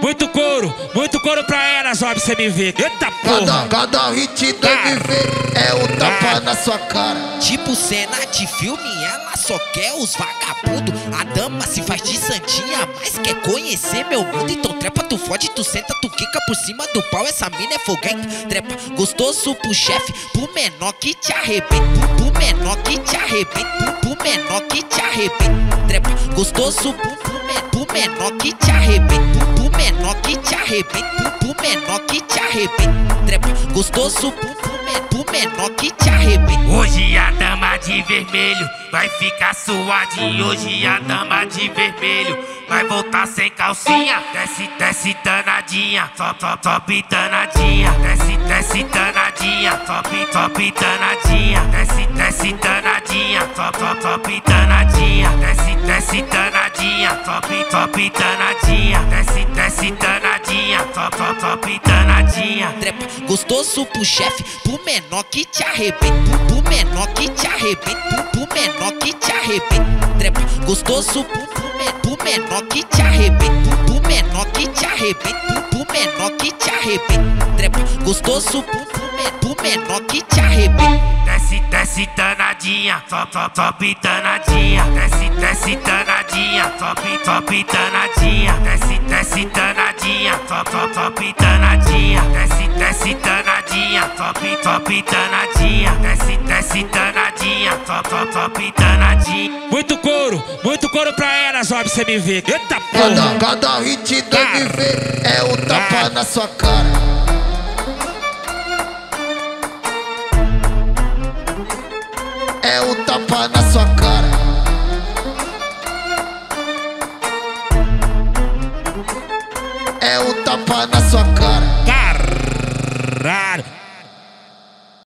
muito couro pra elas, ó, pra você me ver. Eita porra! Cada hit do MV é um tapa na sua cara. Tipo cena de filme, ela só quer os vagabundos. A dama se faz de santinha, mas quer conhecer meu mundo. Então trepa, tu fode, tu senta, tu quica por cima do pau. Essa mina é foguenta, trepa gostoso pro chefe, pro menor que te arrebenta, pro menor que te arrebenta, pro menor que te arrebenta. Trepa gostoso pro menor que te arrebenta, pro menor que te arrebenta, pro menor que te arrebenta. Trepa gostoso pro menor que te arrebenta. Hoje a dama de vermelho vai ficar suadinha. Hoje a dama de vermelho vai voltar sem calcinha. Desce, desce danadinha, top danadinha. Desce, desce danadinha, top danadinha. Desce, desce danadinha, top danadinha. Desce, desce danadinha, top danadinha. Desce, desce danadinha, top danadinha. Trepa gostoso pro chefe, pro menor que te arrebenta, pro menor que te arrebenta, pro menor que te arrebenta. Trepa gostoso pro menor que te arrebenta, pro menor que te arrebenta, pro menor que te arrebenta. Trepa gostoso pro menor que te arrebenta. Desce, desce danadinha, top danadinha. Desce, desce danadinha, top danadinha. Desce, desce danadinha, top danadinha. Desce, desce danadinha, top danadinha. Desce, desce danadinha, top danadinha. Muito couro pra elas, ó, pra você me ver. Eita porra! Cada hit do MV é um tapa na sua cara. É um tapa na sua cara. É um tapa na sua cara. Caralho!